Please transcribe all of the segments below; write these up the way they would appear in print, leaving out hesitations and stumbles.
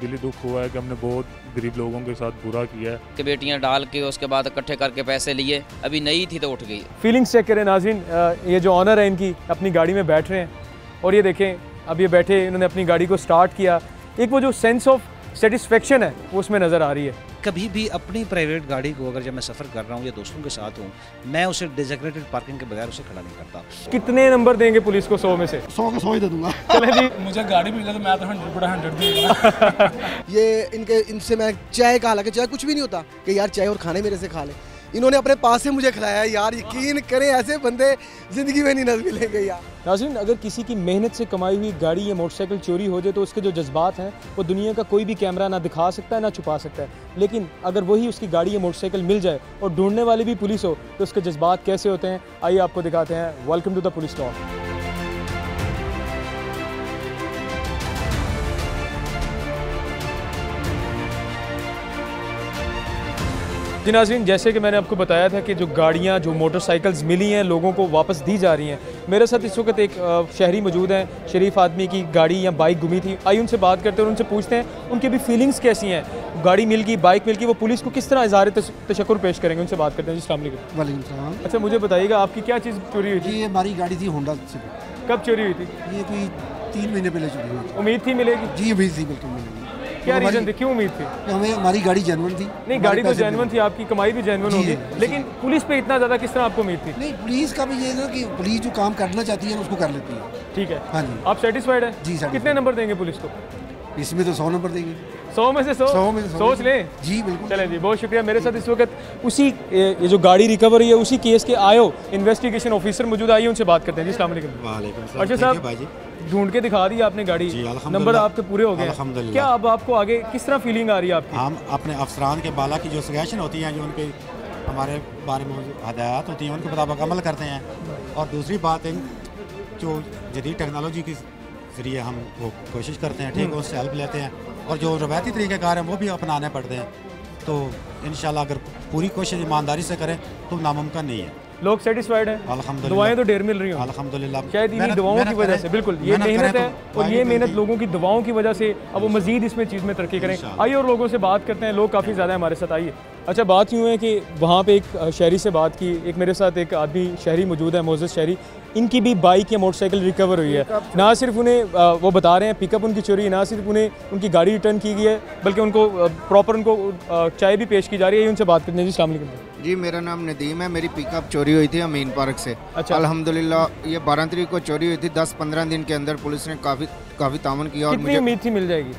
दिली दुख हुआ है कि हमने बहुत गरीब लोगों के साथ बुरा किया है कि बेटियां डाल के उसके बाद इकट्ठे करके पैसे लिए, अभी नई थी तो उठ गई। फीलिंग्स चेक करें नाज़रीन, ये जो ऑनर है इनकी अपनी गाड़ी में बैठ रहे हैं और ये देखें अब ये बैठे, इन्होंने अपनी गाड़ी को स्टार्ट किया, एक वो जो सेंस ऑफ सेटिस्फेक्शन है वो उसमें नज़र आ रही है। कभी भी अपनी प्राइवेट गाड़ी को अगर जब मैं सफ़र कर रहा हूँ या दोस्तों के साथ हूँ, मैं उसे डेजिग्नेटेड पार्किंग के बगैर उसे खड़ा नहीं करता। कितने नंबर देंगे पुलिस को 100 में से? 100 का 100 ही दे दूंगा। चले जी, मुझे गाड़ी मिल जाए तो मैं तो 100 दूंगा। ये इनसे मैं चाय का, हालांकि चाय कुछ भी नहीं होता कि यार चाय और खाने मेरे से खा ले, इन्होंने अपने पास से मुझे खिलाया यार, यकीन करें ऐसे बंदे ज़िंदगी में नहीं नज़र मिलेंगे यार। नाज़रीन, अगर किसी की मेहनत से कमाई हुई गाड़ी या मोटरसाइकिल चोरी हो जाए तो उसके जो जज्बात हैं वो दुनिया का कोई भी कैमरा ना दिखा सकता है ना छुपा सकता है, लेकिन अगर वही उसकी गाड़ी या मोटरसाइकिल मिल जाए और ढूंढने वाली भी पुलिस हो तो उसके जज्बात कैसे होते हैं, आइए आपको दिखाते हैं। Welcome to the police talk. जी नाज़रीन, जैसे कि मैंने आपको बताया था कि जो गाड़ियाँ, जो मोटरसाइकिल्स मिली हैं लोगों को वापस दी जा रही हैं। मेरे साथ इस वक्त एक शहरी मौजूद हैं, शरीफ आदमी की गाड़ी या बाइक गुमी थी। आइए उनसे बात करते हैं और उनसे पूछते हैं उनकी भी फीलिंग्स कैसी हैं। गाड़ी मिल गई, बाइक मिल गई, वो पुलिस को किस तरह इज़हार तशक्कुर पेश करेंगे, उनसे बात करते हैं। जी अस्सलाम वालेकुम। वालेकुम सलाम। अच्छा, मुझे बताइएगा आपकी क्या चीज़ चोरी हुई थी? ये हमारी गाड़ी थी होंडा से। कब चोरी हुई थी? ये कोई 3 महीने पहले चोरी हुई थी। उम्मीद थी मिलेगी? जी उम्मीद थी, बिल्कुल मिलेगी। क्या रीज़न थी, क्यों उम्मीद थी? हमें हमारी गाड़ी जेन्युइन थी। नहीं, गाड़ी तो जेन्युइन थी, आपकी कमाई भी जेन्युइन होगी, लेकिन पुलिस पे इतना ज़्यादा किस तरह आपको उम्मीद थी? नहीं, पुलिस का भी ये ना कि पुलिस जो काम करना चाहती है उसको कर लेती है। ठीक है, हाँ जी। आप सेटिस्फाइड हैं? जी, कितने नंबर देंगे पुलिस को? इसमें तो 100 नंबर देंगे। 100 में से 100? 100 में से 100 सोच लें। जी बिल्कुल। चलें जी, बहुत शुक्रिया। मेरे साथ इस वक्त उसी ये जो गाड़ी रिकवर हुई है उसी केस के आयो इन्वेस्टिगेशन ऑफिसर मौजूद, आइए उनसे बात करते हैं। जी अस्सलाम वालेकुम। वालेकुम सलाम। अच्छा साहब, ढूंढ के दिखा दी आपने गाड़ी, नंबर आपके पूरे हो गए, क्या अब आपको आगे किस तरह फीलिंग आ रही है आपकी? हम अपने अफसरान के बाला की जो सजेशन होती हैं, जो उनके हमारे बारे में हदायत होती हैं, उनके मुताबिक अमल करते हैं। और दूसरी बात है जो जदीद टेक्नोलॉजी के ज़रिए हम वो कोशिश करते हैं, ठीक है, उससे हेल्प लेते हैं, और जो रवायती तरीक़ेकार हैं वो भी अपनाने पड़ते हैं। तो इंशाल्लाह अगर पूरी कोशिश ईमानदारी से करें तो नामुमकिन नहीं है। लोग सेटिस्फाइड हैं, अल्हम्दुलिल्लाह, दुआएं तो ढेर मिल रही हैं अल्हम्दुलिल्लाह, शायद इन्हीं दुआओं की वजह से। बिल्कुल, ये मेहनत है और ये मेहनत लोगों की दुआओं की वजह से अब वो मजीद इसमें चीज़ में तरक्की करें। आइए और लोगों से बात करते हैं, लोग काफ़ी ज़्यादा हमारे साथ। आइए। अच्छा, बात यूँ है कि वहाँ पे एक शहरी से बात की, एक मेरे साथ एक आदमी शहरी मौजूद है, मोज़ेज़ शहरी, इनकी भी बाइक या मोटरसाइकिल रिकवर हुई है। ना सिर्फ उन्हें वो बता रहे हैं पिकअप उनकी चोरी, ना सिर्फ उन्हें उनकी गाड़ी रिटर्न की गई है, बल्कि उनको प्रॉपर उनको चाय भी पेश की जा रही है। उनसे बात करते हैं। जी अस्सलाम वालेकुम। जी, मेरा नाम नदीम है, मेरी पिकअप चोरी हुई थी अमीन पार्क से। अच्छा। अल्हम्दुलिल्लाह ये 12 तारीख को चोरी हुई थी। 10-15 दिन के अंदर पुलिस ने काफ़ी तामन किया और कितनी उम्मीद थी मिल जाएगी?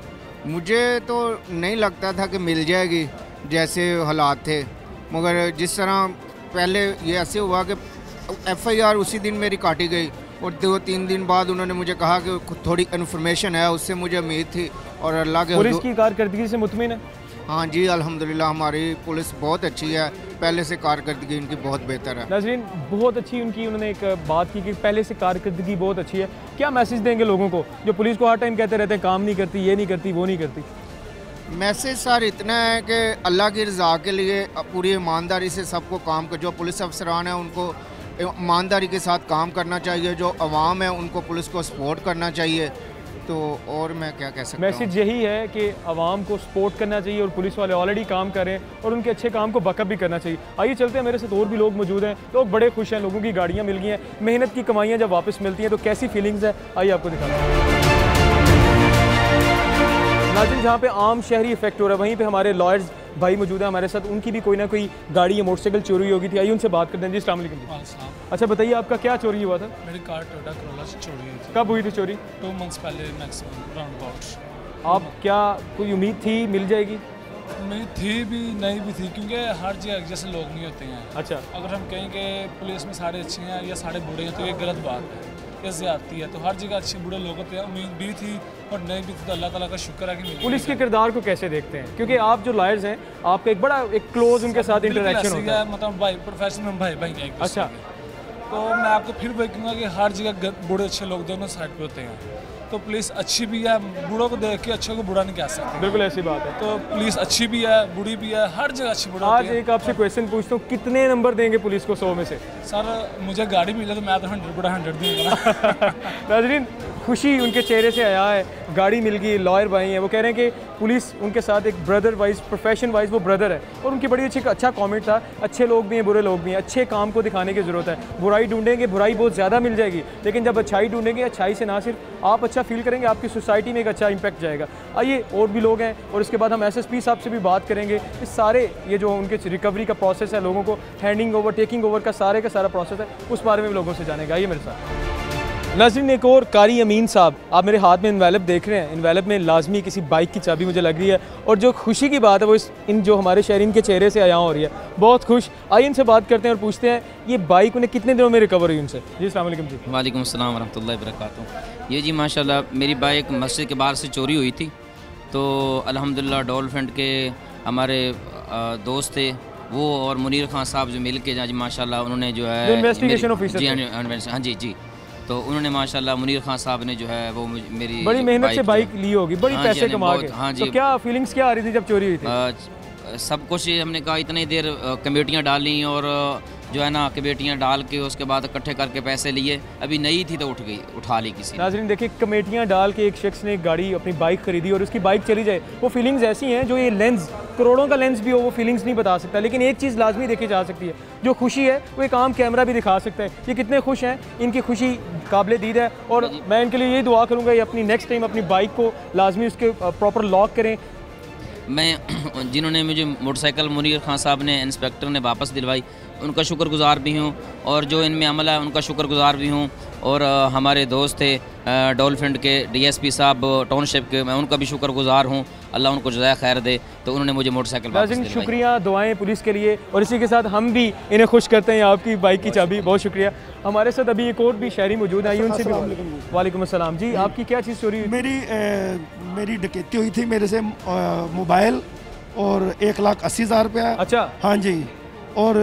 मुझे तो नहीं लगता था कि मिल जाएगी जैसे हालात थे, मगर जिस तरह पहले ये ऐसे हुआ कि FIR उसी दिन मेरी काटी गई और 2-3 दिन बाद उन्होंने मुझे कहा कि थोड़ी इन्फॉर्मेशन है, उससे मुझे उम्मीद थी और अल्लाह के पुलिस की कारकर्दगी से मुतमिन है? हाँ जी, अल्हम्दुलिल्लाह हमारी पुलिस बहुत अच्छी है, पहले से कारकर्दगी इनकी बहुत बेहतर है। नाज़रीन, बहुत अच्छी उनकी, उन्होंने एक बात की कि पहले से कारकर्दगी बहुत अच्छी है। क्या मैसेज देंगे लोगों को जो पुलिस को हर टाइम कहते रहते हैं काम नहीं करती, ये नहीं करती, वो नहीं करती? मैसेज सर इतना है कि अल्लाह की रज़ा के लिए पूरी ईमानदारी से सबको काम कर, जो पुलिस अफसरान हैं उनको ईमानदारी के साथ काम करना चाहिए, जो अवाम है उनको पुलिस को सपोर्ट करना चाहिए। तो और मैं क्या कह सकता हूँ, मैसेज यही है कि आवाम को सपोर्ट करना चाहिए और पुलिस वाले ऑलरेडी काम कर रहे हैं और उनके अच्छे काम को बकअप भी करना चाहिए। आइए चलते हैं, मेरे साथ और भी लोग मौजूद हैं, लोग बड़े खुश हैं, लोगों की गाड़ियाँ मिल गई हैं, मेहनत की कमाइयाँ जब वापस मिलती हैं तो कैसी फीलिंग्स है, आइए आपको दिखाते हैं। नाज़रीन, जहाँ पे आम शहरी इफेक्ट हो रहा है वहीं पे हमारे लॉयर्स भाई मौजूद है हमारे साथ, उनकी भी कोई ना कोई गाड़ी या मोटरसाइकिल चोरी होगी थी। आइए उनसे बात करते हैं। जी अस्सलाम वालेकुम। अच्छा बताइए, आपका क्या चोरी हुआ था? मेरी कार टोयोटा करोला से चोरी हुई थी। कब हुई थी चोरी? 2 मंथ्स पहले मैक्सिमम राउंड अबाउट। आप क्या कोई उम्मीद थी मिल जाएगी? उम्मीद थी भी, नहीं भी थी, क्योंकि हर जगह जैसे लोग नहीं होते हैं। अच्छा, अगर हम कहें कि पुलिस में सारे अच्छे हैं या सारे बुरे हैं तो ये गलत बात है, ये ज़्यादती है। तो हर जगह अच्छे बुरे लोग होते हैं, उम्मीद भी थी और नहीं भी थी, तो अल्लाह ताला का शुक्र है कि मिली। पुलिस के किरदार को कैसे देखते हैं, क्योंकि आप जो लॉयर्स हैं आपका एक बड़ा एक क्लोज उनके साथ इंटरेक्शन होता है, मतलब भाई प्रोफेशनल भाई एक। अच्छा, तो मैं आपको फिर वही कहूँगा कि हर जगह बुरे अच्छे लोग दोनों साइड पे होते हैं। तो पुलिस अच्छी भी है, बुढ़ों को देख के अच्छे को बुरा नहीं कह सकते। बिल्कुल ऐसी बात है। तो पुलिस अच्छी भी है, बुरी भी है, हर जगह अच्छी बुरा आज एक आपसे क्वेश्चन पूछता हूँ, कितने नंबर देंगे पुलिस को 100 में से? सर मुझे गाड़ी मिले तो मैं तो 100 दूंगा। नाज़रीन, खुशी उनके चेहरे से आया है, गाड़ी मिल गई, लॉयर भाई हैं, वो कह रहे हैं कि पुलिस उनके साथ एक ब्रदर वाइज, प्रोफेशन वाइज वो ब्रदर है। और उनकी बड़ी अच्छा कमेंट था, अच्छे लोग भी हैं, बुरे लोग भी हैं, अच्छे काम को दिखाने की ज़रूरत है। बुराई ढूंढेंगे, बुराई बहुत ज़्यादा मिल जाएगी, लेकिन जब अच्छाई ढूंढेंगे, अच्छाई से ना सिर्फ आप अच्छा फील करेंगे, आपकी सोसाइटी में एक अच्छा इंपैक्ट जाएगा। आइए और भी लोग हैं, और इसके बाद हम SSP साहब से भी बात करेंगे। इस सारे ये जो उनके रिकवरी का प्रोसेस है, लोगों को हैंडिंग ओवर, टेकिंग ओवर का सारा प्रोसेस है, उस बारे में लोगों से जानेगा। आइए मेरे साथ। नाज़रीन, एक और कारी अमीन साहब, आप मेरे हाथ में इन्वेलप देख रहे हैं, इन्वेलप में लाजमी किसी बाइक की चाबी मुझे लग रही है, और जो खुशी की बात है वो इन जो हमारे शहरीन के चेहरे से आया हो रही है, बहुत खुश। आइए इनसे बात करते हैं और पूछते हैं ये बाइक उन्हें कितने दिनों में रिकवर हुई उनसे। जी अस्सलाम वालेकुम जी। वालेकुम अस्सलाम वरहमतुल्लाहि वबरकातुहू। ये जी माशाल्लाह मेरी बाइक मस्जिद के बाहर से चोरी हुई थी, तो अल्हम्दुलिल्लाह डॉल्फिन के हमारे दोस्त थे वो और मुनीर खान साहब जो मिल के जी माशाल्लाह उन्होंने जो है इन्वेस्टिगेशन ऑफिसर, हाँ जी जी, तो उन्होंने माशाल्लाह मुनीर खान साहब ने जो है वो मेरी बड़ी मेहनत से बाइक ली होगी, बड़ी पैसे कमा के। हाँ जी, तो क्या फीलिंग्स क्या आ रही थी जब चोरी हुई थी? सब कुछ हमने कहा इतनी देर कमेटियाँ डाली और जो है ना कमेटियाँ डाल के उसके बाद इकट्ठे करके पैसे लिए, अभी नई थी तो उठा ली किसी ने। नाज़रीन देखिए, कमेटियाँ डाल के एक शख्स ने एक गाड़ी अपनी बाइक खरीदी और उसकी बाइक चली जाए, वो फीलिंग्स ऐसी हैं जो ये लेंस करोड़ों का लेंस भी हो वो फीलिंग्स नहीं बता सकता, लेकिन एक चीज़ लाजमी देखी जा सकती है, जो खुशी है वो एक आम कैमरा भी दिखा सकता है। ये कितने खुश हैं, इनकी खुशी काबिल दीद है, और मैं इनके लिए यही दुआ करूँगा ये अपनी नेक्स्ट टाइम अपनी बाइक को लाजमी उसके प्रॉपर लॉक करें। मैं जिन्होंने मुझे मोटरसाइकिल मुनीर खान साहब ने इंस्पेक्टर ने वापस दिलवाई, उनका शुक्रगुजार भी हूँ, और जो इनमें अमल है उनका शुक्रगुजार भी हूँ। और हमारे दोस्त थे डॉल्फिन के DSP साहब टाउनशिप के, मैं उनका भी शुक्रगुजार हूँ, अल्लाह उनको जज़ाए खैर दे, तो उन्होंने मुझे मोटरसाइकिल वापस दिलवाई। शुक्रिया, दुआएं पुलिस के लिए, और इसी के साथ हम भी इन्हें खुश करते हैं आपकी बाइक की चाबी। बहुत शुक्रिया। हमारे साथ अभी एक और भी शहरी मौजूद है, उनसे भी। वालेकुम अस्सलाम जी, आपकी क्या चीज़ चोरी हुई? मेरी डकैती हुई थी, मेरे से मोबाइल और 1,80,000 रुपया। अच्छा। हाँ जी, और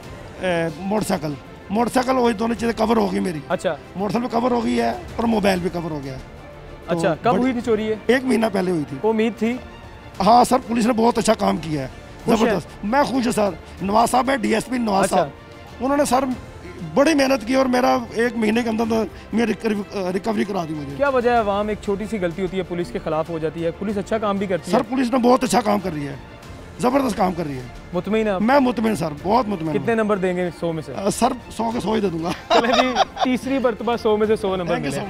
मोटरसाइकिल वही दोनों चीज़ें कवर हो गई मेरी। अच्छा। मोटरसाइकिल भी कवर हो गई है और मोबाइल भी कवर हो गया है। अच्छा, कब हुई थी चोरी? 1 महीना पहले हुई थी। उम्मीद थी? हाँ सर, पुलिस ने बहुत अच्छा काम किया है, ज़बरदस्त। मैं खुश हूँ सर। नवाज साहब है, DSP नवाज साहब, उन्होंने सर बड़ी मेहनत की और मेरा 1 महीने के अंदर मेरी रिकवरी करा दी मुझे। क्या वजह है अवाम एक छोटी सी गलती होती है पुलिस के खिलाफ हो जाती है? पुलिस अच्छा काम भी करती है सर, पुलिस ने बहुत अच्छा काम कर रही है, ज़बरदस्त काम कर रही है। मुतमिन है? मैं मुतमिन सर, बहुत मुतमिन। कितने नंबर देंगे 100 में से? सर 100 के 100 ही दे दूंगा। चले जी, तीसरी मरतबा 100 में से 100 नंबर मिले।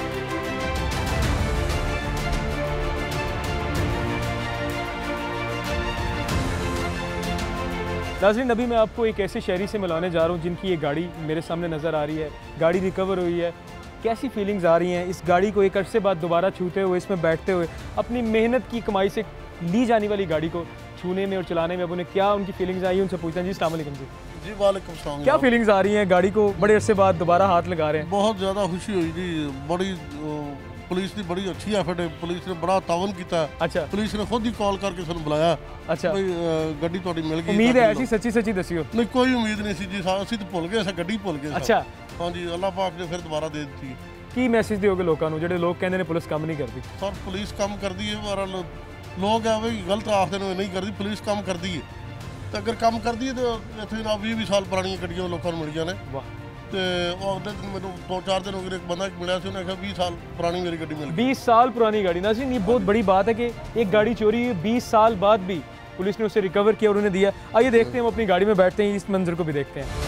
नाज़रीन, अभी मैं आपको एक ऐसे शहरी से मिलाने जा रहा हूँ जिनकी ये गाड़ी मेरे सामने नज़र आ रही है। गाड़ी रिकवर हुई है, कैसी फीलिंग्स आ रही हैं इस गाड़ी को एक अरसे बाद दोबारा छूते हुए, इसमें बैठते हुए, अपनी मेहनत की कमाई से ली जाने वाली गाड़ी को छूने में और चलाने में अब उन्हें क्या उनकी फीलिंग्स आई, उनसे पूछते हैं। जी अस्सलाम वालेकुम जी। जी वालेकुम सलाम। क्या फीलिंग्स आ रही हैं, गाड़ी को बड़े अरसे बाद दोबारा हाथ लगा रहे हैं? बहुत ज़्यादा खुशी हुई जी, बड़ी पुलिस की बड़ी अच्छी एफर्ट है, पुलिस ने बड़ा तावन किया। अच्छा। पुलिस ने खुद ही कॉल करके सानू बुलाया। अच्छा। गड्डी थोड़ी मिल गई। उम्मीद है ऐसी सच्ची दसियो? नहीं, कोई उम्मीद नहीं सी जी, असीं तो भुल गए, गड्डी भुल गए। अच्छा। हाँ जी, अल्लाह पाक ने फिर दोबारा दे दी। की मैसेज दिओगे लोगों को ਜਿਹੜੇ लोग कहते हैं पुलिस काम नहीं करती? सर, पुलिस काम करती है, पर लोग है भाई गलत आखते हैं नहीं करती, पुलिस काम करती है। तो अगर काम करती है तो इतने ना 20 साल पुरानी गड्डियां लोगों को मिल गई ने। वाह। तो अगले दिन मैं 2-4 दिन हो गए, एक बंदा मिला से, उन्हें कहा 20 साल पुरानी मेरी गड्डी मिल गई। 20 साल पुरानी गाड़ी। नाज़रीन, ये बहुत बड़ी बात है कि एक गाड़ी चोरी हुई 20 साल बाद भी पुलिस ने उसे रिकवर किया और उन्हें दिया। आइए देखते हैं, हम अपनी गाड़ी में बैठते हैं, इस मंजर को भी देखते हैं।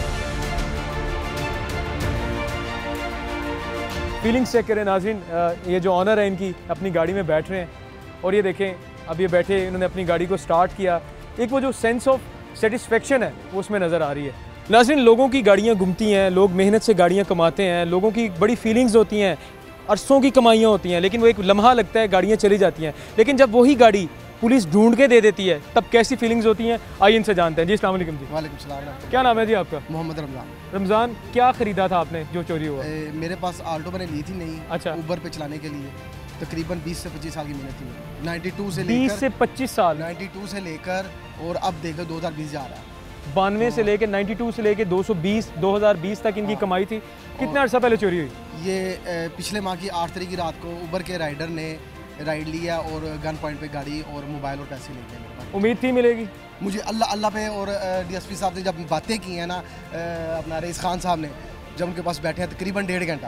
फीलिंग्स चेक करें नाज़रीन, ये जो ऑनर है इनकी अपनी गाड़ी में बैठ रहे हैं, और ये देखें अब ये बैठे, इन्होंने अपनी गाड़ी को स्टार्ट किया, एक वो जो सेंस ऑफ सेटिस्फेक्शन है वो उसमें नज़र आ रही है। नाज़रीन, लोगों की गाड़ियाँ घूमती हैं, लोग मेहनत से गाड़ियाँ कमाते हैं, लोगों की बड़ी फीलिंग्स होती हैं, अरसों की कमाइयाँ होती हैं, लेकिन वो एक लम्हा लगता है, गाड़ियाँ चली जाती हैं, लेकिन जब वही गाड़ी पुलिस ढूंढ के दे देती है तब कैसी फीलिंग्स होती हैं, आइए इनसे जानते हैं। जी अस्सलाम वालेकुम जी। वालेकुम सलाम। क्या नाम है जी आपका? मोहम्मद रमज़ान। रमज़ान, क्या ख़रीदा था आपने जो चोरी हुआ? मेरे पास आल्टो मैंने ली थी नहीं। अच्छा। ऊबर पे चलाने के लिए तकरीबन 20 से 25 साल की मेहनत थी। 92 से 20 से 25 साल? 92 से लेकर और अब देखो 2020 जा रहा है। 92 से लेकर 92 से लेकर 2020 तक इनकी कमाई थी। कितना अर्सा पहले चोरी हुई? ये पिछले माह की 8 तारीख की रात को ऊबर के राइडर ने राइड लिया और गन पॉइंट पे गाड़ी और मोबाइल और पैसे ले गए। उम्मीद थी मिलेगी? मुझे अल्लाह पे, और DSP साहब ने जब बातें की हैं ना, अपना रईस खान साहब ने, जब उनके पास बैठे हैं तकरीबन 1.5 घंटा,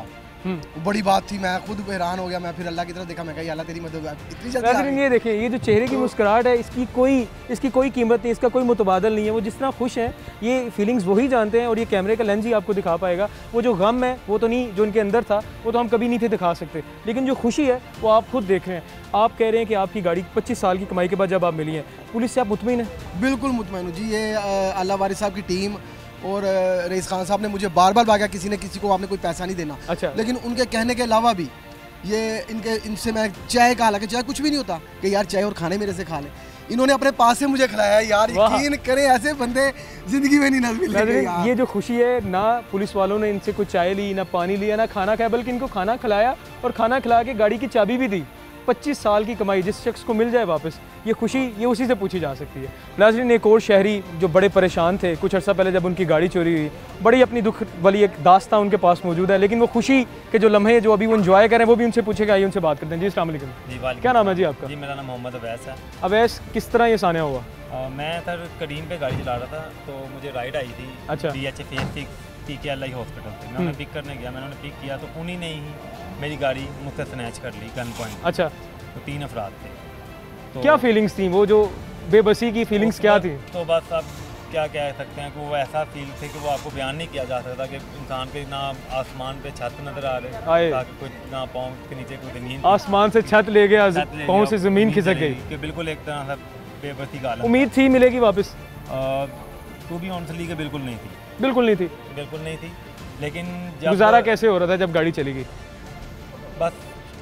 बड़ी बात थी, मैं खुद हैरान हो गया। मैं फिर अल्लाह की तरफ देखा, मैं कहा अल्लाह तेरी मदद इतनी जल्दी आ गई। ये देखिए, ये जो चेहरे की मुस्कुराहट है, इसकी कोई कीमत नहीं, इसका कोई मुतबादल नहीं है। वो जिस तरह खुश हैं, ये फीलिंग्स वही जानते हैं, और ये कैमरे का लेंस ही आपको दिखा पाएगा। वो जो गम है वो तो नहीं, जो उनके अंदर था वो तो हम कभी नहीं थे दिखा सकते, लेकिन जो खुशी है वो आप खुद देख रहे हैं। आप कह रहे हैं कि आपकी गाड़ी 25 साल की कमाई के बाद जब आप मिली हैं, पुलिस से आप मुतमईन हैं? बिल्कुल मुतमईन हूँ जी। ये अल्लाह वारिस साहब की टीम और रईस खान साहब ने मुझे बार बार भागा, किसी ने किसी को आपने कोई पैसा नहीं देना। अच्छा। लेकिन उनके कहने के अलावा भी ये इनसे मैं चाय का, हालांकि चाय कुछ भी नहीं होता कि यार चाय और खाने मेरे से खा ले, इन्होंने अपने पास से मुझे खिलाया। यार यकीन करें, ऐसे बंदे जिंदगी में नहीं मिलेंगे। ये जो खुशी है, ना पुलिस वालों ने इनसे कुछ चाय ली, ना पानी लिया, ना खाना खाया, बल्कि इनको खाना खिलाया और खाना खिला के गाड़ी की चाबी भी दी। 25 साल की कमाई जिस शख्स को मिल जाए वापस, ये खुशी ये उसी से पूछी जा सकती है। नाज़रीन, एक और शहरी जो बड़े परेशान थे कुछ अर्सा पहले जब उनकी गाड़ी चोरी हुई, बड़ी अपनी दुख वाली एक दास्तां उनके पास मौजूद है, लेकिन वो खुशी के जो लम्हे जो अभी वो एंजॉय करें वो भी उनसे पूछेगा। आइए उनसे बात करते हैं। जी अस्सलाम वालेकुम। जी, क्या नाम है जी आपका? जी मेरा नाम मोहम्मद अवैस है। अवैस, किस तरह ये सान्या हुआ? मैं सर करीम पे गाड़ी चला रहा था, तो मुझे राइड आई थी। अच्छा। DH फेस PKLI हॉस्पिटल से मैं उन्हें पिक करने गया, मैंने उन्हें पिक किया तो उन्हीं ने ही मेरी गाड़ी मुझसे स्नैच कर ली गन पॉइंट। अच्छा। तो 3 अफराद थे। तो क्या फीलिंग्स थी, वो जो बेबसी की फीलिंग्स क्या थी? तो बस आप क्या कह सकते हैं कि वो ऐसा फील थे कि वो आपको बयान नहीं किया जा सकता, कि इंसान के ना आसमान पे छत नजर आ रहे, ताकि कोई ना पाँव के नीचे कोई ज़मीन, आसमान से छत ले गया, पाँव से ज़मीन खिसक गई, कि बिल्कुल एक तरह से बेबसी का हालत। उम्मीद थी मिलेगी वापस? टू बी ऑनेस्टली कि बिल्कुल नहीं थी। बिल्कुल नहीं थी? बिल्कुल नहीं थी। लेकिन गुजारा कैसे हो रहा था जब गाड़ी चली गई? बस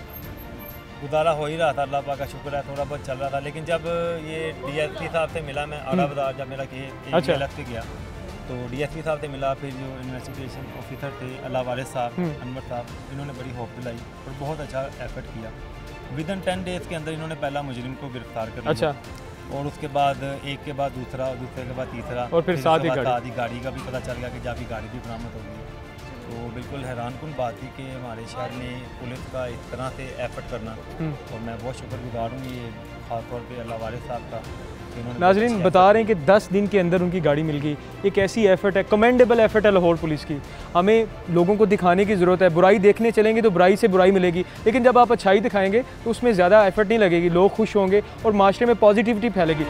गुजारा हो ही रहा था, अल्लाह पाक का शुक्र है, थोड़ा बहुत चल रहा था। लेकिन जब ये DSP साहब से मिला, मैं आड़ा बाजार जब मेरा केस अलग से गया, तो DSP साहब से मिला, फिर जो इन्वेस्टिगेशन ऑफिसर थे अल्लाह वारिस साहब, अनवर साहब, इन्होंने बड़ी होप दिलाई और बहुत अच्छा एफर्ट किया। विदिन 10 डेज़ के अंदर इन्होंने पहला मुजरिम को गिरफ्तार कर लिया। अच्छा। और उसके बाद एक के बाद दूसरा, दूसरे के बाद तीसरा, और फिर साथ ही गाड़ी का भी पता चल गया कि जब गाड़ी भी बरामद हो गई। तो बिल्कुल हैरानकुन बात थी कि हमारे शहर में पुलिस का इस तरह से एफर्ट करना, और मैं बहुत शुक्रगुजार हूँ ये ख़ासतौर पे अल्लाह वारिस साहब का। नाज़रीन बता रहे हैं कि 10 दिन के अंदर उनकी गाड़ी मिल गई। एक ऐसी एफर्ट है, कमेंडेबल एफर्ट है लाहौर पुलिस की। हमें लोगों को दिखाने की ज़रूरत है। बुराई देखने चलेंगे तो बुराई से बुराई मिलेगी, लेकिन जब आप अच्छाई दिखाएंगे तो उसमें ज़्यादा एफर्ट नहीं लगेगी, लोग खुश होंगे और माशरे में पॉजिटिविटी फैलेगी।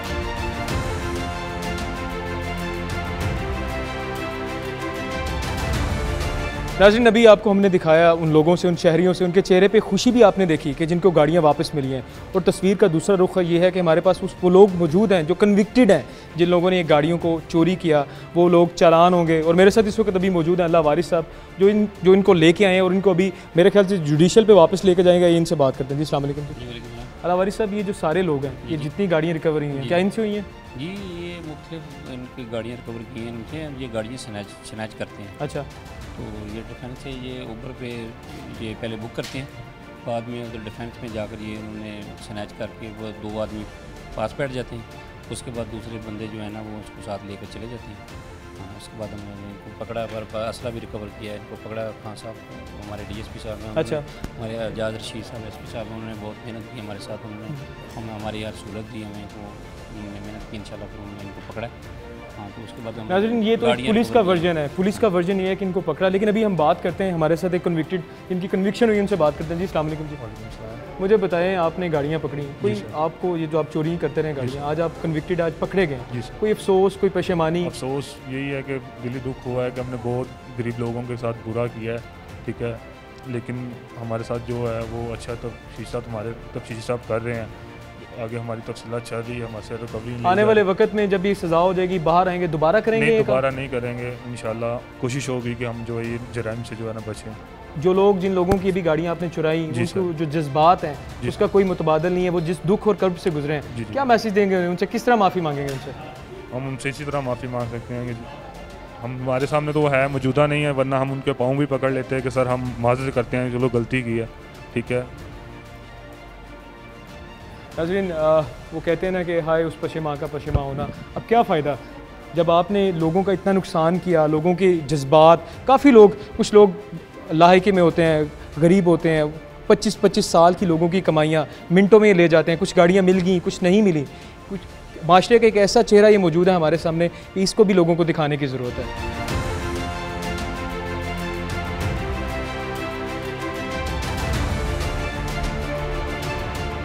नाज़रीन, अभी आपको हमने दिखाया उन लोगों से, उन शहरियों से, उनके चेहरे पे खुशी भी आपने देखी कि जिनको गाड़ियाँ वापस मिली हैं। और तस्वीर का दूसरा रुख ये है कि हमारे पास वो लोग मौजूद हैं जो कन्विक्टेड हैं, जिन लोगों ने ये गाड़ियों को चोरी किया, वो लोग चालान होंगे। और मेरे साथ इस वक्त अभी मौजूद हैं अल्लाह वारिस साहब, जो इनको लेके आए हैं और इनको अभी मेरे ख्याल से जुडिशल पे वापस लेके जाएंगे। इनसे बात करते हैं। जी अस्सलाम वालेकुम। अल्लाह वारिस साहब, ये जो सारे लोग हैं, ये जितनी गाड़ियाँ रिकवर हुई हैं, क्या इनसे हुई हैं? जी, ये मुख्तलिफ इनकी गाड़ियाँ रिकवर की हैं इनसे, ये गाड़ियाँ स्नैच करते हैं। अच्छा। तो ये डिफेंस से ये ऊबर पे ये पहले बुक करते हैं, बाद में उधर डिफेंस में जाकर ये उन्होंने स्नैच करके वो 2 आदमी पास बैठ जाते हैं। उसके बाद दूसरे बंदे जो है ना वो उसको साथ लेकर चले जाते हैं। हाँ, उसके बाद हमने इनको पकड़ा, पर असला भी रिकवर किया है। इनको पकड़ा खान साहब, हमारे DSP साहब हैं। अच्छा। हमारे आजाद रशीद साहब SP साहब, उन्होंने बहुत मेहनत की हमारे साथ। उन्होंने हमारी यार सहूलत दी हमें, तो उन्होंने मेहनत की, इंशाल्लाह फिर उन्होंने इनको पकड़ा। हाँ, तो उसके बाद नाज़रीन, ये तो पुलिस का वर्जन है, पुलिस का वर्जन ये है कि इनको पकड़ा। लेकिन अभी हम बात करते हैं, हमारे साथ एक कन्विक्टेड, जिनकी कन्विक्शन हुई, उनसे बात करते हैं। जी अस्सलाम वालेकुम। जी मुझे बताएं, आपने गाड़ियाँ पकड़ी, कोई आपको ये जो आप चोरी करते रहे गाड़ियाँ, आज आप कन्विक्टेड, आज पकड़े गए, कोई अफसोस, कोई पशेमानी? अफसोस यही है कि दिली दुख हुआ है कि हमने बहुत गरीब लोगों के साथ बुरा किया है, ठीक है, लेकिन हमारे साथ जो है वो अच्छा तफ्तीश साहब कर रहे हैं। आगे हमारी तफसीलात चल रही है, हमारे से रिकवरी आने वाले वक्त में जब ये सज़ा हो जाएगी, बाहर आएंगे, दोबारा करेंगे? नहीं, दोबारा नहीं करेंगे इंशाल्लाह। कोशिश होगी कि हम जो है ये जराइम से जो है ना बचें। जो लोग, जिन लोगों की भी गाड़ियाँ आपने चुराई, उनको जो जज्बात हैं उसका कोई मुतबादल नहीं है, वो जिस दुख और कर्ब से गुजरे हैं, क्या मैसेज देंगे उनसे, किस तरह माफ़ी मांगेंगे उनसे? हम उनसे इसी तरह माफ़ी मांग सकते हैं कि हमारे सामने तो वो है, मौजूदा नहीं है, वरना हम उनके पाँव भी पकड़ लेते हैं कि सर हम माज़रत करते हैं, चलो गलती की है, ठीक है। नाज़रीन, वो कहते हैं ना कि हाय उस पशेमा का पशेमा होना। अब क्या फ़ायदा जब आपने लोगों का इतना नुकसान किया, लोगों के जज्बात, काफ़ी लोग, कुछ लोग लाहिके में होते हैं, गरीब होते हैं, 25-25 साल की लोगों की कमाइयाँ मिनटों में ले जाते हैं। कुछ गाड़ियाँ मिल गई, कुछ नहीं मिली। कुछ माशरे का एक ऐसा चेहरा ये मौजूद है हमारे सामने कि इसको भी लोगों को दिखाने की ज़रूरत है।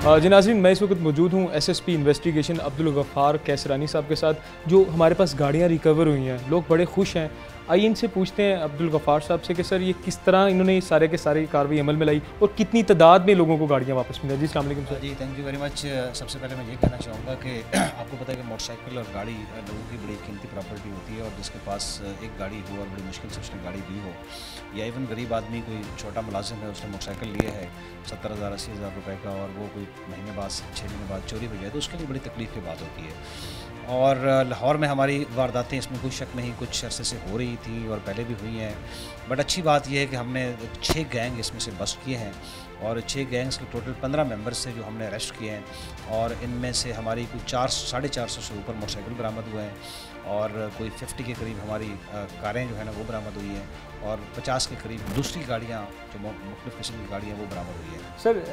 जी नाज़रीन, मैं इस वक्त मौजूद हूँ SSP इन्वेस्टिगेशन अब्दुल गफ़ार कैसरानी साहब के साथ, जो हमारे पास गाड़ियाँ रिकवर हुई हैं। लोग बड़े खुश हैं। आइए इनसे पूछते हैं अब्दुल गफ़ार साहब से कि सर ये किस तरह इन्होंने सारे के सारी कार्रवाई अमल में लाई और कितनी तादाद में लोगों को गाड़ियाँ वापस मिली। जी अस्सलाम वालेकुम सर। जी थैंक यू वेरी मच। सबसे पहले मैं ये कहना चाहूँगा कि आपको पता है कि मोटरसाइकिल और गाड़ी लोगों की बड़ी कीमती प्रॉपर्टी होती है, और जिसके पास एक गाड़ी हो और बड़ी मुश्किल से उसने गाड़ी ली हो, या इवन गरीब आदमी कोई छोटा मुलाजिम है, उसने मोटरसाइकिल लिए है 70,000 80,000 रुपये का, और वो कोई महीने बाद 6 महीने बाद चोरी हो जाए, तो उसके लिए बड़ी तकलीफ की बात होती है। और लाहौर में हमारी वारदातें, इसमें कोई शक नहीं, कुछ अरसे से हो रही थी और पहले भी हुई हैं। बट अच्छी बात यह है कि हमने 6 गैंग इसमें से बस्ट किए हैं, और 6 गैंग्स के टोटल 15 मेंबर्स से जो हमने अरेस्ट किए हैं, और इनमें से हमारी कोई 400-450 से ऊपर मोटरसाइकिल बरामद हुए हैं, और कोई 50 के करीब हमारी कारें जो है ना वो बरामद हुई हैं, और 50 के करीब दूसरी गाड़ियाँ जो मुख्तलिफ़ किस्म की गाड़ियाँ वो बरामद हुई हैं।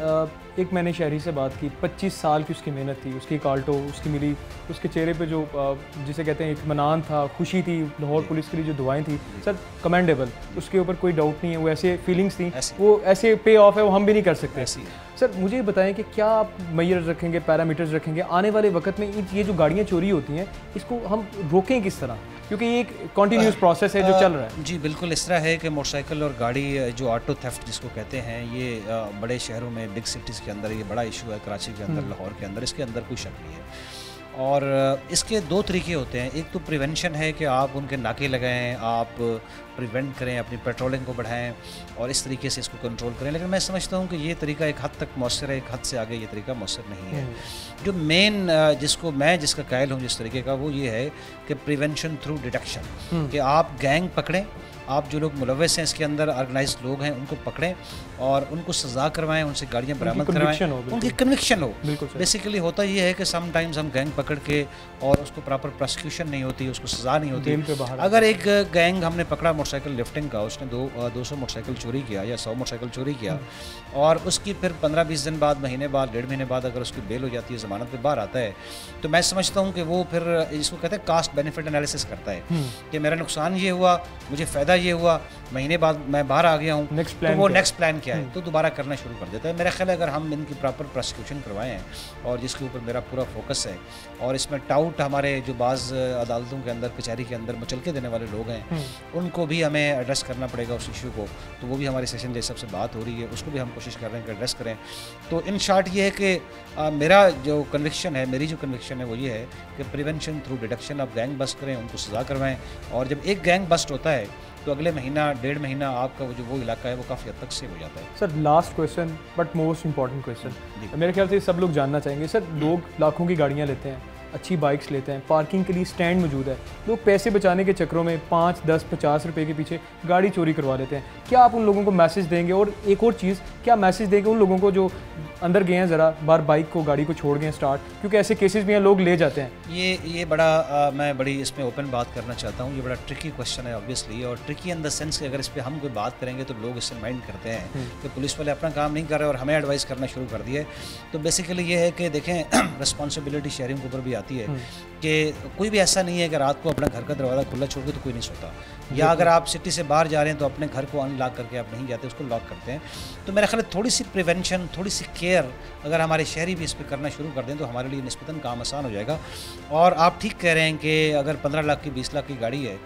सर एक मैंने शहरी से बात की, 25 साल की उसकी मेहनत थी, उसकी काल्टो उसकी मिली, उसके चेहरे पे जो जिसे कहते हैं इत्मीनान था, खुशी थी, लाहौर पुलिस के लिए जो दुआएं थी, सर कमेंडेबल, उसके ऊपर कोई डाउट नहीं है। वो ऐसे फीलिंग्स थी, वो ऐसे पे ऑफ है, वो हम भी नहीं कर सकते। सर मुझे बताएं कि क्या आप मैयर रखेंगे, पैरामीटर्स रखेंगे आने वाले वक्त में, ये जो गाड़ियाँ चोरी होती हैं इसको हम रोकें किस तरह, क्योंकि ये एक कॉन्टीन्यूस प्रोसेस है जो चल रहा है। जी बिल्कुल, इस तरह है कि मोटरसाइकिल और गाड़ी जो ऑटो थेफ्ट जिसको कहते हैं, ये बड़े शहरों में, बिग सिटीज़ के अंदर ये बड़ा इशू है, कराची के अंदर, लाहौर के अंदर, इसके अंदर कोई शक नहीं है। और इसके 2 तरीके होते हैं। एक तो प्रिवेंशन है कि आप उनके नाके लगाएं, आप प्रिवेंट करें, अपनी पेट्रोलिंग को बढ़ाएं और इस तरीके से इसको कंट्रोल करें। लेकिन मैं समझता हूँ कि ये तरीका एक हद तक मौसर है, एक हद से आगे ये तरीका मौसर नहीं है। जो मेन जिसका कायल हूँ जिस तरीके का, वो ये है कि प्रिवेंशन थ्रू डिटेक्शन, कि आप गैंग पकड़ें, आप जो लोग मुलव्वस हैं इसके अंदर, ऑर्गेनाइज्ड लोग हैं, उनको पकड़ें और उनको सज़ा करवाएं, उनसे गाड़ियाँ बरामद करवाएं, उनकी कन्विक्शन हो। बेसिकली होता ये है कि समटाइम्स हम गैंग पकड़ के और उसको प्रॉपर प्रोसिक्यूशन नहीं होती, उसको सज़ा नहीं होती। अगर एक गैंग हमने पकड़ा मोटरसाइकिल लिफ्टिंग का, उसने 200 मोटरसाइकिल चोरी किया या 100 मोटरसाइकिल चोरी किया, और उसकी फिर 15-20 दिन बाद, महीने बाद, 1.5 महीने बाद अगर उसकी बेल हो जाती है, ज़मानत पे बाहर आता है, तो मैं समझता हूँ कि वो फिर इसको कहते हैं कास्ट बेनिफिट एनालिसिस करता है कि मेरा नुकसान ये हुआ, मुझे फ़ायदा ये हुआ, महीने बाद मैं बाहर आ गया हूँ, तो वो नेक्स्ट प्लान क्या है, तो दोबारा करना शुरू कर देता है। मेरा ख्याल है अगर हम इनकी प्रॉपर प्रोसिक्यूशन करवाएं हैं, और जिसके ऊपर मेरा पूरा फोकस है, और इसमें टाउट हमारे जो बाज़ अदालतों के अंदर, कचहरी के अंदर मचलके देने वाले लोग हैं, उनको भी हमें एड्रेस करना पड़ेगा उस इशू को। तो वो भी हमारी सेशन जज साहब से बात हो रही है, उसको भी हम कोशिश कर रहे हैं कि एड्रेस करें। तो इन शॉर्ट ये है कि मेरा जो कन्विक्शन है, मेरी जो कन्विक्शन है वो ये है कि प्रिवेंशन थ्रू डिटेक्शन, आप गैंग बस्ट करें, उनको सज़ा करवाएं, और जब एक गैंग बस्ट होता है तो अगले महीना, 1.5 महीना आपका वो इलाका है वो काफ़ी हद तक सेव हो जाता है। Sir last question but most important question, मेरे ख्याल से सब लोग जानना चाहेंगे। सर लोग लाखों की गाड़ियाँ लेते हैं, अच्छी बाइक्स लेते हैं, पार्किंग के लिए स्टैंड मौजूद है, लोग पैसे बचाने के चक्करों में 5, 10, 50 रुपए के पीछे गाड़ी चोरी करवा लेते हैं। क्या आप उन लोगों को मैसेज देंगे? और एक और चीज़, क्या मैसेज देंगे उन लोगों को जो अंदर गए हैं, ज़रा बार बाइक को, गाड़ी को छोड़ गए स्टार्ट, क्योंकि ऐसे केसेस भी हैं, लोग ले जाते हैं। ये बड़ा मैं बड़ी इसमें ओपन बात करना चाहता हूँ। ये बड़ा ट्रिकी क्वेश्चन है ऑब्वियसली, और ट्रिकी इन द सेंस कि अगर इस पर हम कोई बात करेंगे तो लोग इससे माइंड करते हैं कि पुलिस वाले अपना काम नहीं कर रहे और हमें एडवाइस करना शुरू कर दिए। तो बेसिकली ये है कि देखें, रिस्पॉन्सिबिलिटी शेयरिंग के ऊपर भी आती है कि कोई भी ऐसा नहीं है कि रात को अपना घर का दरवाज़ा खुला छोड़ के तो कोई नहीं सोता, या अगर आप सिटी से बाहर जा रहे हैं तो अपने घर को अनलॉक करके आप नहीं जाते, उसको लॉक करते हैं। तो मेरा ख्याल है थोड़ी सी प्रिवेंशन, थोड़ी सी केयर अगर हमारे शहरी भी इस पर करना शुरू कर दें तो हमारे लिए निस्बतन काम आसान हो जाएगा। और आप ठीक कह रहे हैं कि अगर 15 लाख की 20 लाख की गाड़ी है,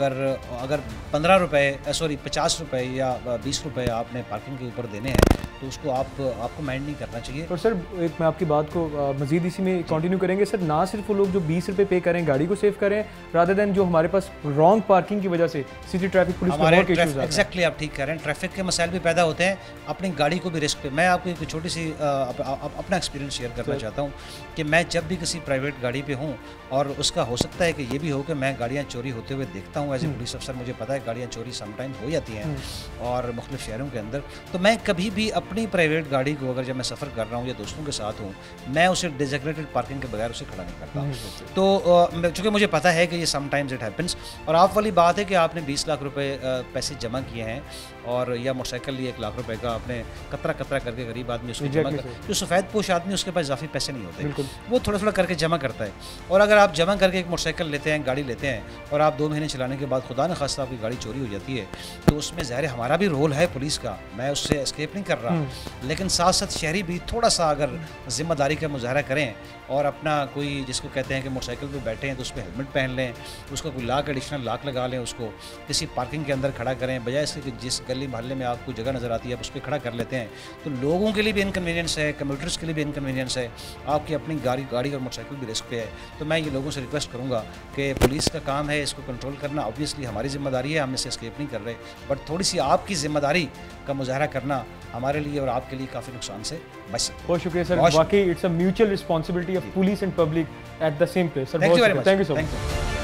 अगर 15 रुपये 50 रुपये या 20 रुपये आपने पार्किंग के ऊपर देने हैं तो उसको आपको माइंड नहीं करना चाहिए। और सर एक मैं आपकी बात को मज़ीद इसी में कंटिन्यू करेंगे। सर ना सिर्फ वो लोग जो 20 रुपये पे करें गाड़ी को सेव करें, रादर देन जो हमारे पास रॉन्ग पार्किंग की वजह से सिटी ट्रैफिक पुलिस को बहुत इश्यूज आते हैं। एग्जैक्टली, आप ठीक कह रहे हैं, ट्रैफिक के मसाइल भी पैदा होते हैं, अपनी गाड़ी को भी रिस्क पे। मैं आपको एक छोटी सी अपना एक्सपीरियंस शेयर करना चाहता हूँ कि मैं जब भी किसी प्राइवेट गाड़ी पे हूँ, और उसका हो सकता है कि ये भी हो कि मैं गाड़ियाँ चोरी होते हुए देखता हूँ एज ए पुलिस अफसर, मुझे पता है गाड़ियाँ चोरी समटाइम हो जाती हैं और मुख्तलिफ शहरों के अंदर, तो मैं कभी भी अपनी प्राइवेट गाड़ी को अगर जब मैं सफ़र कर रहा हूँ या दोस्तों के साथ हूँ, मैं उसे डेजिग्नेटेड पार्किंग के बगैर उसे खड़ा नहीं करता। तो चूँकि मुझे पता है कि ये समटाइम्स इट हैपन्स। और आप वाली बात है कि आपने 20 लाख रुपए पैसे जमा किए हैं और या मोटरसाइकिल लिए 1 लाख रुपए का, आपने कतरा कतरा करके गरीब आदमी उसको जमा कर, जो सफ़ेद पोश आदमी उसके पास इजाफी पैसे नहीं होते, वो थोड़ा थोड़ा करके जमा करता है। और अगर आप जमा करके एक मोटरसाइकिल लेते हैं, गाड़ी लेते हैं, और आप 2 महीने चलाने के बाद खुदा न खास्ता आपकी गाड़ी चोरी हो जाती है, तो उसमें ज़ाहिर हमारा भी रोल है पुलिस का, मैं उससे एस्केप नहीं कर रहा, लेकिन साथ साथ शहरी भी थोड़ा सा अगर जिम्मेदारी का मुजाहरा करें और अपना कोई, जिसको कहते हैं कि मोटरसाइकिल पे बैठे हैं तो उस पर हेलमेट पहन लें, उसका कोई लाक एडिशनल लाक लगा लें, उसको किसी पार्किंग के अंदर खड़ा करें, बजाय इसके कि जिस गली मोहल्ले में आपको जगह नज़र आती है आप उस पर खड़ा कर लेते हैं, तो लोगों के लिए भी इनकन्वीनियंस है, कम्यूटर्स के लिए भी इनकन्वीनियंस है, आपकी अपनी गाड़ी और मोटरसाइकिल भी रिस्क पे है। तो मैं ये लोगों से रिक्वेस्ट करूँगा कि पुलिस का काम है इसको कंट्रोल करना, ऑब्वियसली हमारी जिम्मेदारी है, हम इससे एस्केप नहीं कर रहे, बट थोड़ी सी आपकी जिम्मेदारी का मुजाहरा करना हमारे लिए और आपके लिए काफ़ी नुकसान से बच सकता है। बहुत शुक्रिया सर, वाकई it's a mutual responsibility of police and public at the same place. Thank you very much, thank you so much.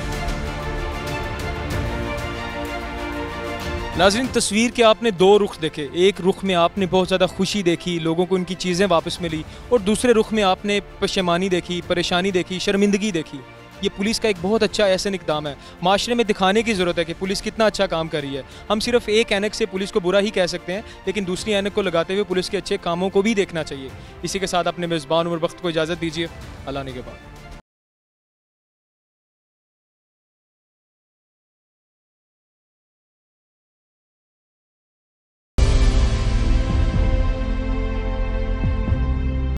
नाज़रीन, तस्वीर के आपने 2 रुख देखे, एक रुख में आपने बहुत ज़्यादा खुशी देखी, लोगों को उनकी चीज़ें वापस मिली, और दूसरे रुख में आपने पशेमानी देखी, परेशानी देखी, शर्मिंदगी देखी। ये पुलिस का एक बहुत अच्छा ऐसा इक़दाम है, माशरे में दिखाने की ज़रूरत है कि पुलिस कितना अच्छा काम कर रही है। हम सिर्फ एक ऐनक से पुलिस को बुरा ही कह सकते हैं, लेकिन दूसरी ऐनक को लगाते हुए पुलिस के अच्छे कामों को भी देखना चाहिए। इसी के साथ अपने मेज़बान उमर बख्त को इजाज़त दीजिए, अल्लाह ने के बाद।